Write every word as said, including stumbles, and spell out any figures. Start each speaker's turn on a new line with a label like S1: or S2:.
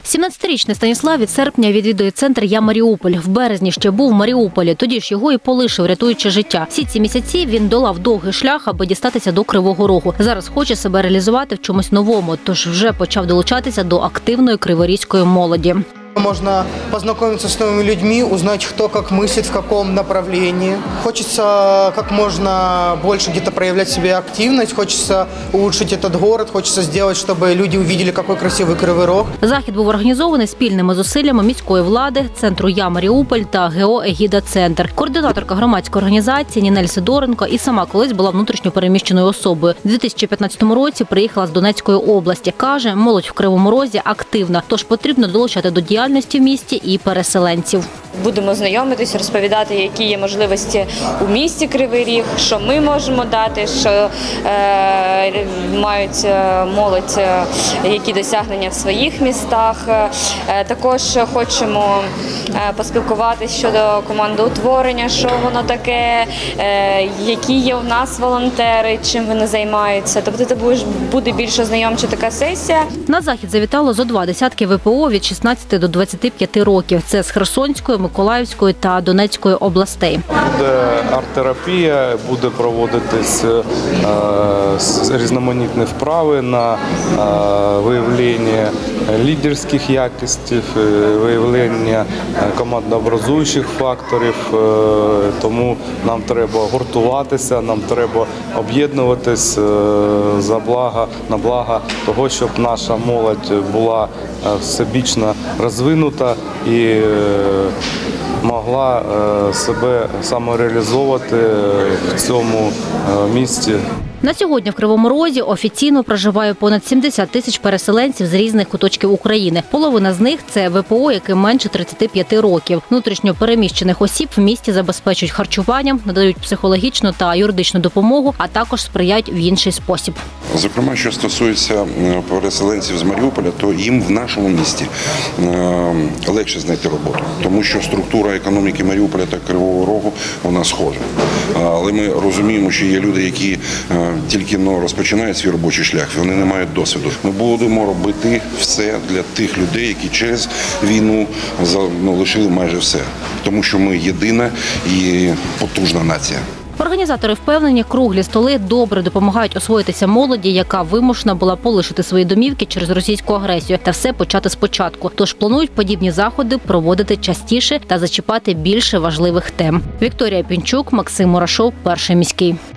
S1: сімнадцятирічний Станіслав від серпня відвідує центр «Я Маріуполь». В березні ще був в Маріуполі, тоді ж його і полишив, рятуючи життя. Всі ці місяці він долав довгий шлях, аби дістатися до Кривого Рогу. Зараз хоче себе реалізувати в чомусь новому, тож вже почав долучатися до активної криворізької молоді.
S2: Можно познакомиться с новыми людьми, узнать, кто как мыслит, в каком направлении. Хочется как можно больше где-то проявлять в себе активность, хочется улучшить этот город, хочется сделать, чтобы люди увидели, какой красивый Кривий Рог.
S1: Захід був організований спільними зусиллями міської влади, центру «Я Маріуполь» та ГО «Егіда-Центр». Координаторка громадської організації Нінель Сидоренко і сама колись була внутрішньо переміщеною особою. У дві тисячі п'ятнадцятому році приїхала з Донецької області. Каже, молодь в Кривому Розі активна, тож потрібно долучати до діяльності в місті і переселенців.
S3: Будемо знайомитись, розповідати, які є можливості у місті Кривий Ріг, що ми можемо дати, що е, мають молодь, які досягнення в своїх містах. Е, також хочемо е, поспілкуватися щодо командоутворення, що воно таке, е, які є у нас волонтери, чим вони займаються. Тобто це буде більш ознайомча така сесія.
S1: На захід завітало зо два десятки ВПО від шістнадцяти до двадцяти п'яти років. Це з Херсонської, Миколаївської та Донецької областей.
S4: Буде арт-терапія, буде проводитись різноманітні вправи на виявлення лідерських якостей, виявлення командообразуючих факторів. Тому нам треба гуртуватися, нам треба об'єднуватись за благо, на благо того, щоб наша молодь була всебічно розвинута і могла себе самореалізовувати в цьому місті.
S1: На сьогодні в Кривому Розі офіційно проживає понад сімдесят тисяч переселенців з різних куточків України. Половина з них – це ВПО, яким менше тридцяти п'яти років. Внутрішньо переміщених осіб в місті забезпечують харчуванням, надають психологічну та юридичну допомогу, а також сприяють в інший спосіб.
S5: Зокрема, що стосується переселенців з Маріуполя, то їм в нашому місті легше знайти роботу, тому що структура економіки Маріуполя та Кривого Рогу вона схожа. Але ми розуміємо, що є люди, які тільки ну, розпочинають свій робочий шлях, вони не мають досвіду. Ми будемо робити все для тих людей, які через війну ну, лишили майже все, тому що ми єдина і потужна нація.
S1: Організатори впевнені, круглі столи добре допомагають освоїтися молоді, яка вимушена була полишити свої домівки через російську агресію та все почати спочатку. Тож планують подібні заходи проводити частіше та зачіпати більше важливих тем. Вікторія Пінчук, Максим Мурашов, Перший міський.